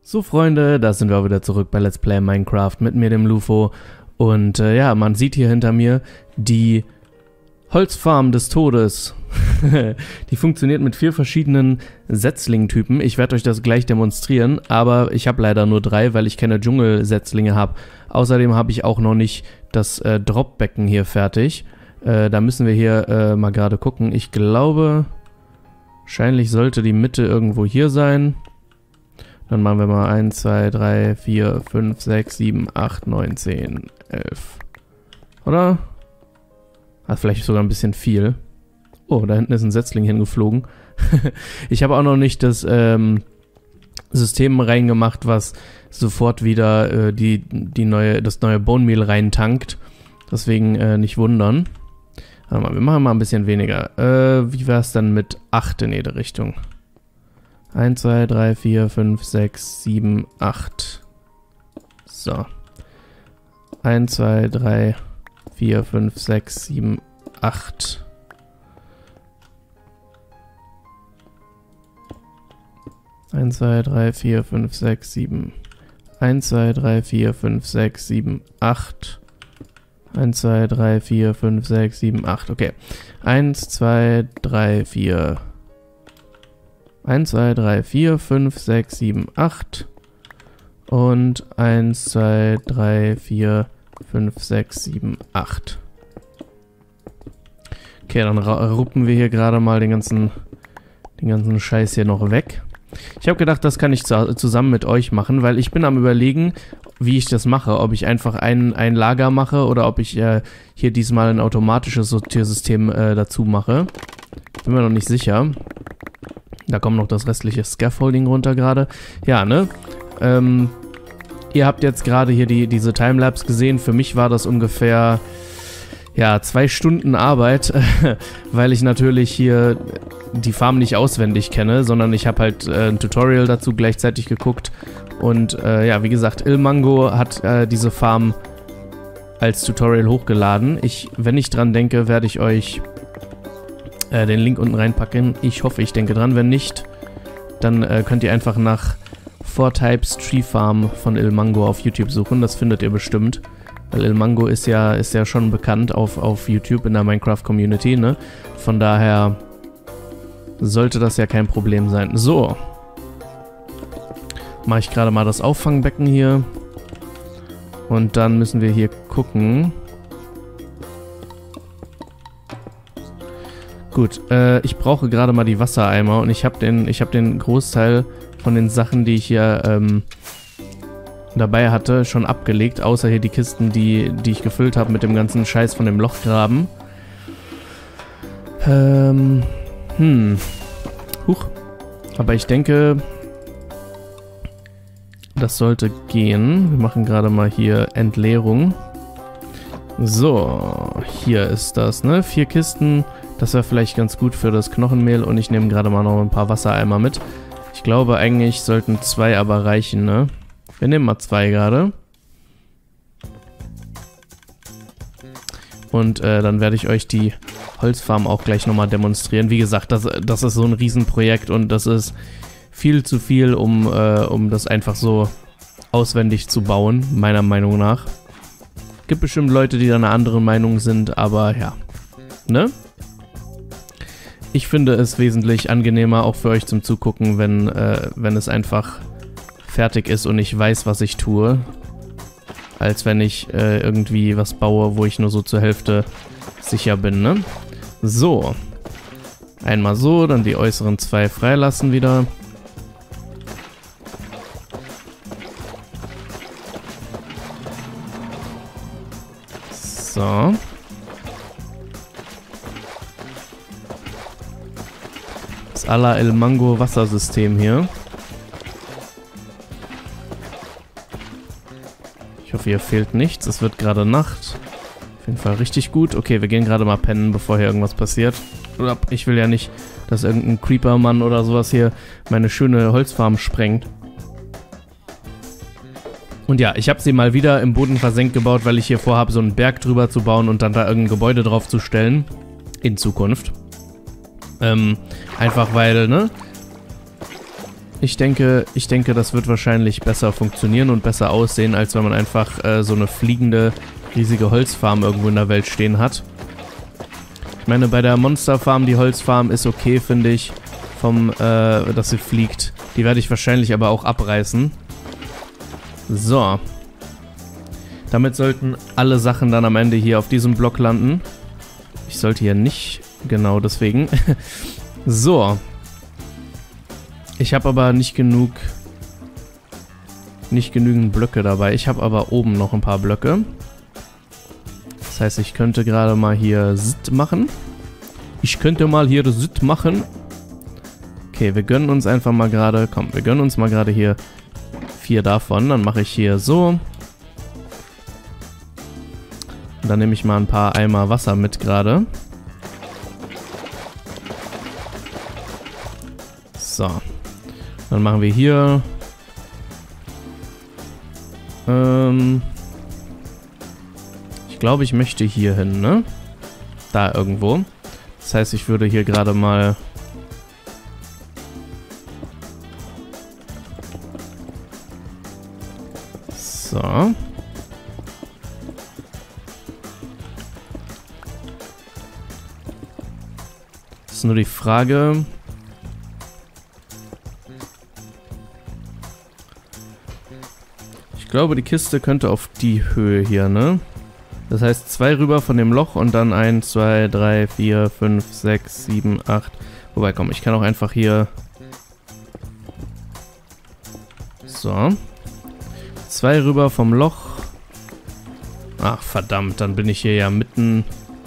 So Freunde, da sind wir auch wieder zurück bei Let's Play Minecraft mit mir, dem Lufo. Und ja, man sieht hier hinter mir die Holzfarm des Todes. Die funktioniert mit 4 verschiedenen Setzlingtypen. Ich werde euch das gleich demonstrieren, aber ich habe leider nur 3, weil ich keine Dschungelsetzlinge habe. Außerdem habe ich auch noch nicht das Dropbecken hier fertig. Da müssen wir hier mal gerade gucken. Ich glaube, wahrscheinlich sollte die Mitte irgendwo hier sein. Dann machen wir mal 1, 2, 3, 4, 5, 6, 7, 8, 9, 10, 11. Oder? Hat vielleicht sogar ein bisschen viel. Oh, da hinten ist ein Setzling hingeflogen. Ich habe auch noch nicht das System reingemacht, was sofort wieder das neue Bone Meal reintankt. Deswegen nicht wundern. Warte mal, wir machen mal ein bisschen weniger. Wie wäre es dann mit 8 in jede Richtung? 1, 2, 3, 4, 5, 6, 7, 8. So. 1, 2, 3, 4, 5, 6, 7, 8. Eins, 2, 3, 4, 5, 6, 7. 1, 2, 3, 4, 5, 6, 7, 8. 1, 2, 3, 4, 5, 6, 7, 8. Okay. 1, 2, 3, 4. 1, 2, 3, 4, 5, 6, 7, 8. Und 1, 2, 3, 4, 5, 6, 7, 8. Okay, dann ruppen wir hier gerade mal den ganzen Scheiß hier noch weg. Ich habe gedacht, das kann ich zusammen mit euch machen, weil ich bin am Überlegen, wie ich das mache. Ob ich einfach ein Lager mache oder ob ich hier diesmal ein automatisches Sortiersystem dazu mache. Bin mir noch nicht sicher. Da kommt noch das restliche Scaffolding runter gerade. Ja, ne? Ihr habt jetzt gerade hier diese Timelapse gesehen. Für mich war das ungefähr, ja, 2 Stunden Arbeit, weil ich natürlich hier die Farm nicht auswendig kenne, sondern ich habe halt ein Tutorial dazu gleichzeitig geguckt. Und ja, wie gesagt, Ilmango hat diese Farm als Tutorial hochgeladen. Wenn ich dran denke, werde ich euch den Link unten reinpacken. Ich hoffe, ich denke dran. Wenn nicht, dann könnt ihr einfach nach 4Types Tree Farm von Ilmango auf YouTube suchen. Das findet ihr bestimmt. Weil Ilmango ist ja schon bekannt auf YouTube in der Minecraft-Community, ne? Von daher sollte das ja kein Problem sein. So. Mache ich gerade mal das Auffangbecken hier. Und dann müssen wir hier gucken. Gut, ich brauche gerade mal die Wassereimer und ich habe den Großteil von den Sachen, die ich hier dabei hatte, schon abgelegt, außer hier die Kisten, die ich gefüllt habe mit dem ganzen Scheiß von dem Lochgraben. Huch. Aber ich denke, das sollte gehen. Wir machen gerade mal hier Entleerung. So, hier ist das, ne? 4 Kisten. Das wäre vielleicht ganz gut für das Knochenmehl und ich nehme gerade mal noch ein paar Wassereimer mit. Ich glaube, eigentlich sollten 2 aber reichen, ne? Wir nehmen mal 2 gerade. Und dann werde ich euch die Holzfarm auch gleich nochmal demonstrieren. Wie gesagt, das ist so ein Riesenprojekt und das ist viel zu viel, um das einfach so auswendig zu bauen, meiner Meinung nach. Gibt bestimmt Leute, die da eine andere Meinung sind, aber ja. Ne? Ich finde es wesentlich angenehmer, auch für euch zum Zugucken, wenn es einfach fertig ist und ich weiß, was ich tue, als wenn ich irgendwie was baue, wo ich nur so zur Hälfte sicher bin, ne? So. Einmal so, dann die äußeren 2 freilassen wieder. So. Das à la Ilmango Wassersystem hier. Ich hoffe, hier fehlt nichts. Es wird gerade Nacht. Auf jeden Fall richtig gut. Okay, wir gehen gerade mal pennen, bevor hier irgendwas passiert. Ich will ja nicht, dass irgendein Creeper-Mann oder sowas hier meine schöne Holzfarm sprengt. Und ja, ich habe sie mal wieder im Boden versenkt gebaut, weil ich hier vorhabe, so einen Berg drüber zu bauen und dann da irgendein Gebäude drauf zu stellen. In Zukunft. Einfach weil, ne? Ich denke, das wird wahrscheinlich besser funktionieren und besser aussehen, als wenn man einfach so eine fliegende, riesige Holzfarm irgendwo in der Welt stehen hat. Ich meine, bei der Monsterfarm, die Holzfarm ist okay, finde ich, dass sie fliegt. Die werde ich wahrscheinlich aber auch abreißen. So. Damit sollten alle Sachen dann am Ende hier auf diesem Block landen. Ich sollte hier nicht, genau deswegen. So. Ich habe aber nicht genügend Blöcke dabei. Ich habe aber oben noch ein paar Blöcke. Das heißt, ich könnte gerade mal hier Sit machen. Okay, wir gönnen uns einfach mal gerade... Komm, wir gönnen uns mal gerade hier 4 davon. Dann mache ich hier so. Und dann nehme ich mal ein paar Eimer Wasser mit gerade. So. Dann machen wir hier... ich glaube, ich möchte hier hin, ne? Da irgendwo. Das heißt, ich würde hier gerade mal... So. Das ist nur die Frage... Ich glaube, die Kiste könnte auf die Höhe hier, ne? Das heißt 2 rüber von dem Loch und dann 1, 2, 3, 4, 5, 6, 7, 8. Wobei, komm, ich kann auch einfach hier... So. 2 rüber vom Loch. Ach, verdammt, dann bin ich hier ja mitten...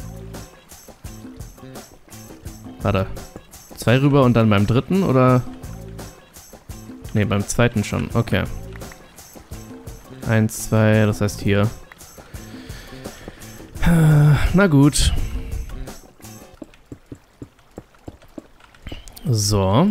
Warte. 2 rüber und dann beim dritten, oder? Ne, beim zweiten schon. Okay. 1, 2, das heißt hier. Na gut. So.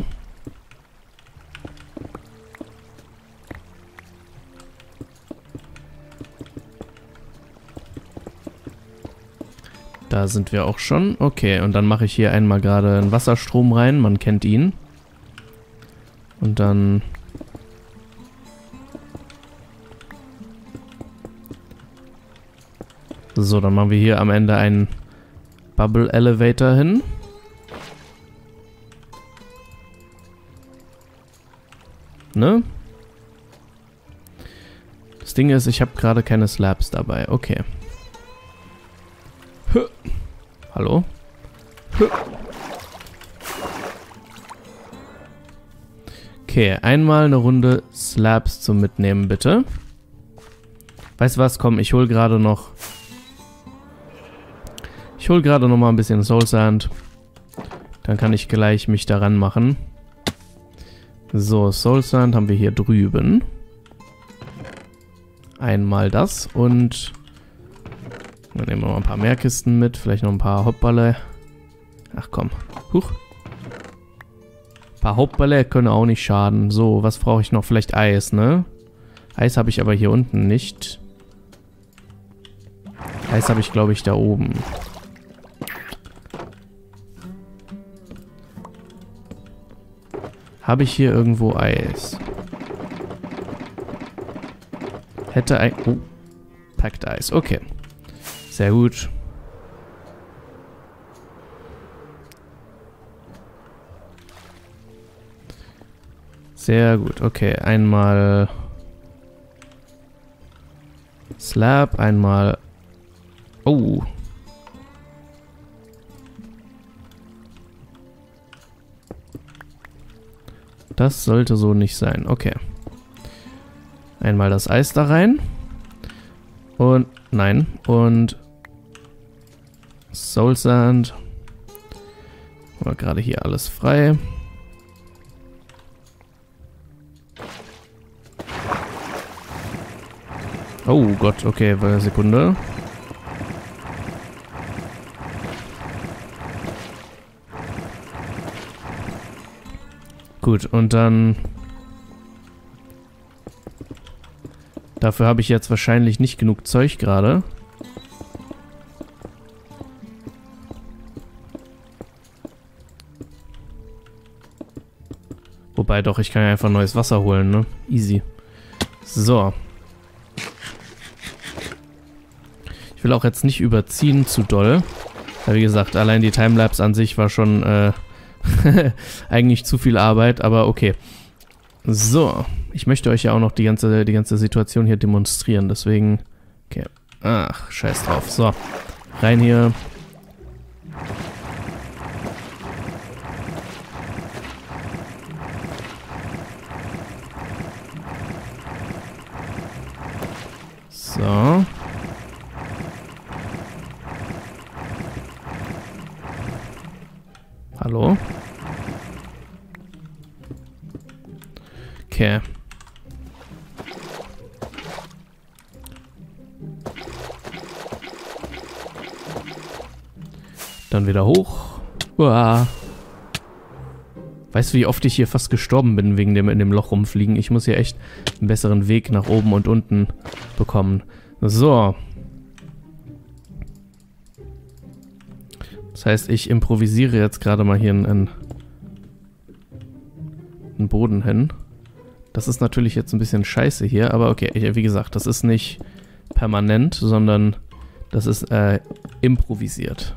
Da sind wir auch schon. Okay, und dann mache ich hier einmal gerade einen Wasserstrom rein. Man kennt ihn. Und dann... So, dann machen wir hier am Ende einen Bubble Elevator hin. Ne? Das Ding ist, ich habe gerade keine Slabs dabei. Okay. Hallo? Okay, einmal eine Runde Slabs zum Mitnehmen, bitte. Weißt du was? Komm, ich hol gerade noch... Ich hole gerade noch mal ein bisschen Soul Sand. Dann kann ich gleich mich daran machen. So, Soul Sand haben wir hier drüben. Einmal das und... Dann nehmen wir noch ein paar mehr Kisten mit. Vielleicht noch ein paar Hopperle. Ach komm. Huch. Ein paar Hopperle können auch nicht schaden. So, was brauche ich noch? Vielleicht Eis, ne? Eis habe ich aber hier unten nicht. Eis habe ich, glaube ich, da oben. Habe ich hier irgendwo Eis? Hätte ein... Oh. Packed Eis. Okay. Sehr gut. Sehr gut. Okay. Einmal... Slab. Einmal... Oh. Das sollte so nicht sein. Okay. Einmal das Eis da rein. Und... Nein. Und... Soul Sand. War gerade hier alles frei. Oh Gott, okay, eine Sekunde. Gut, und dann... Dafür habe ich jetzt wahrscheinlich nicht genug Zeug gerade. Wobei doch, ich kann ja einfach neues Wasser holen, ne? Easy. So. Ich will auch jetzt nicht überziehen zu doll. Ja, wie gesagt, allein die Timelapse an sich war schon eigentlich zu viel Arbeit, aber okay. So. Ich möchte euch ja auch noch die ganze Situation hier demonstrieren, deswegen... Okay. Ach, scheiß drauf. So. Rein hier. So. Hallo? Okay. Dann wieder hoch. Uah. Weißt du, wie oft ich hier fast gestorben bin wegen dem in dem Loch rumfliegen? Ich muss hier echt einen besseren Weg nach oben und unten bekommen. So. Das heißt, ich improvisiere jetzt gerade mal hier einen Boden hin. Das ist natürlich jetzt ein bisschen scheiße hier, aber okay, wie gesagt, das ist nicht permanent, sondern das ist improvisiert.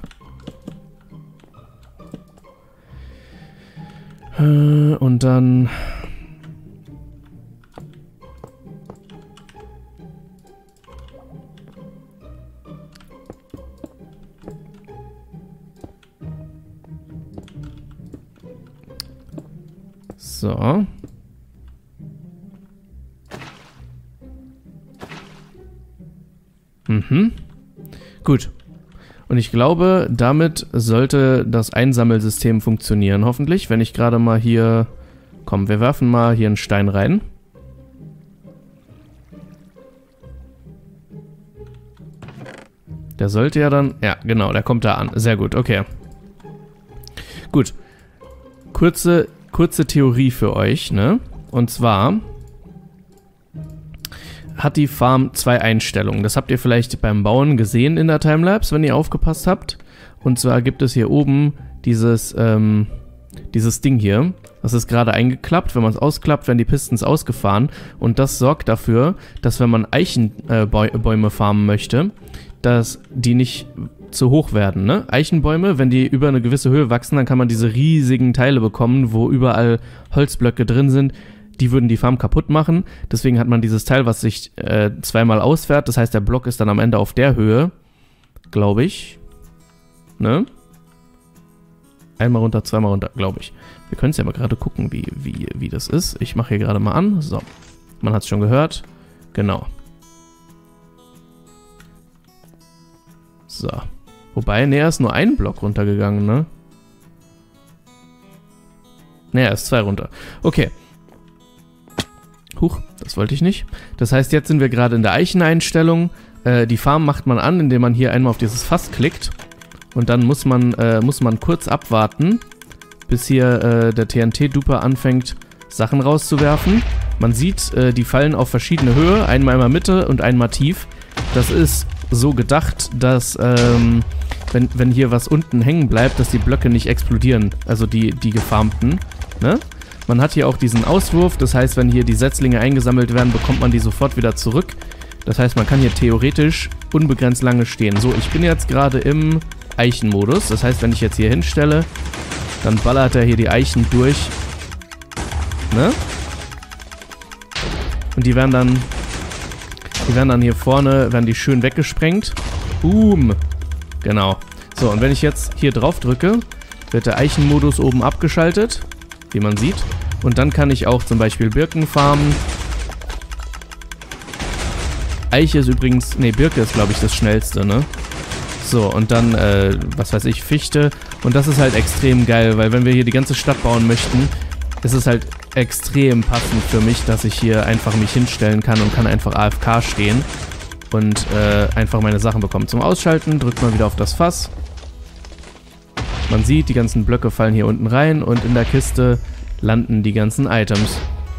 Und dann... So. Gut. Und ich glaube, damit sollte das Einsammelsystem funktionieren, hoffentlich. Wenn ich gerade mal hier... Komm, wir werfen mal hier einen Stein rein. Der sollte ja dann... Ja, genau, der kommt da an. Sehr gut, okay. Gut. Kurze Theorie für euch, ne? Und zwar... hat die Farm zwei Einstellungen. Das habt ihr vielleicht beim Bauen gesehen in der Timelapse, wenn ihr aufgepasst habt. Und zwar gibt es hier oben dieses Ding hier. Das ist gerade eingeklappt. Wenn man es ausklappt, werden die Pistons ausgefahren. Und das sorgt dafür, dass wenn man Eichenbäume farmen möchte, dass die nicht zu hoch werden. Ne? Eichenbäume, wenn die über eine gewisse Höhe wachsen, dann kann man diese riesigen Teile bekommen, wo überall Holzblöcke drin sind. Die würden die Farm kaputt machen. Deswegen hat man dieses Teil, was sich zweimal ausfährt. Das heißt, der Block ist dann am Ende auf der Höhe. Glaube ich. Ne? Einmal runter, zweimal runter, glaube ich. Wir können es ja mal gerade gucken, wie das ist. Ich mache hier gerade mal an. So. Man hat es schon gehört. Genau. So. Wobei, ne, er ist nur ein Block runtergegangen, ne? Ne, er ist 2 runter. Okay. Huch, das wollte ich nicht. Das heißt, jetzt sind wir gerade in der Eicheneinstellung. Die Farm macht man an, indem man hier einmal auf dieses Fass klickt. Und dann muss man kurz abwarten, bis hier der TNT-Duper anfängt, Sachen rauszuwerfen. Man sieht, die fallen auf verschiedene Höhe, einmal in der Mitte und einmal tief. Das ist so gedacht, dass wenn hier was unten hängen bleibt, dass die Blöcke nicht explodieren, also die gefarmten, ne? Man hat hier auch diesen Auswurf, das heißt, wenn hier die Setzlinge eingesammelt werden, bekommt man die sofort wieder zurück. Das heißt, man kann hier theoretisch unbegrenzt lange stehen. So, ich bin jetzt gerade im Eichenmodus, das heißt, wenn ich jetzt hier hinstelle, dann ballert er hier die Eichen durch, ne? Und die werden dann hier vorne, werden die schön weggesprengt. Boom! Genau. So, und wenn ich jetzt hier drauf drücke, wird der Eichenmodus oben abgeschaltet, wie man sieht. Und dann kann ich auch zum Beispiel Birken farmen. Eiche ist übrigens, ne, Birke ist, glaube ich, das schnellste, ne? So, und dann, was weiß ich, Fichte. Und das ist halt extrem geil, weil wenn wir hier die ganze Stadt bauen möchten, ist es halt extrem passend für mich, dass ich hier einfach mich hinstellen kann und kann einfach AFK stehen und einfach meine Sachen bekommen. Zum Ausschalten drückt man wieder auf das Fass. Man sieht, die ganzen Blöcke fallen hier unten rein und in der Kiste landen die ganzen Items.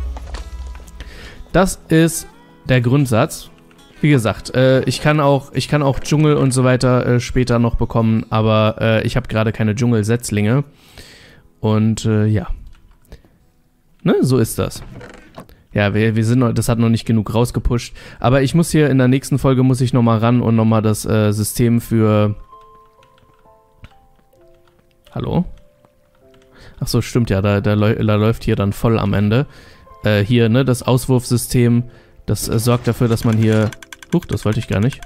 Das ist der Grundsatz. Wie gesagt, ich kann auch Dschungel und so weiter später noch bekommen, aber ich habe gerade keine Dschungelsetzlinge. Und ja. Ne, so ist das. Ja, wir sind noch, das hat noch nicht genug rausgepusht. Aber ich muss hier in der nächsten Folge muss ich nochmal ran und nochmal das System für... Hallo? Ach so, stimmt ja, da läuft hier dann voll am Ende. Hier, ne, das Auswurfsystem, das sorgt dafür, dass man hier... Huch, das wollte ich gar nicht.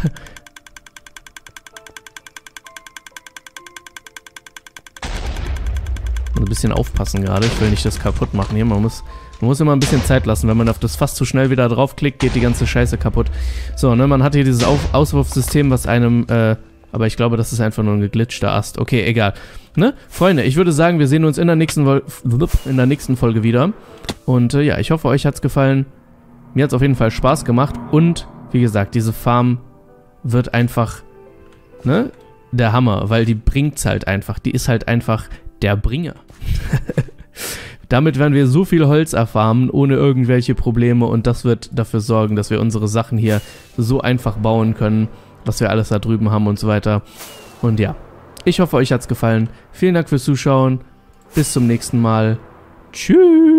Ein bisschen aufpassen gerade, ich will nicht das kaputt machen hier, man muss immer ein bisschen Zeit lassen, wenn man auf das Fass zu schnell wieder draufklickt, geht die ganze Scheiße kaputt. So, ne, man hat hier dieses Auswurfsystem, was einem, aber ich glaube, das ist einfach nur ein geglitschter Ast. Okay, egal. Ne, Freunde, ich würde sagen, wir sehen uns in der nächsten Folge wieder. Und ja, ich hoffe, euch hat's gefallen. Mir hat's auf jeden Fall Spaß gemacht und, wie gesagt, diese Farm wird einfach, ne, der Hammer, weil die bringt's halt einfach, die ist halt einfach der Bringer. Damit werden wir so viel Holz erfarmen, ohne irgendwelche Probleme und das wird dafür sorgen, dass wir unsere Sachen hier so einfach bauen können, was wir alles da drüben haben und so weiter. Und ja, ich hoffe, euch hat's gefallen. Vielen Dank fürs Zuschauen. Bis zum nächsten Mal. Tschüss.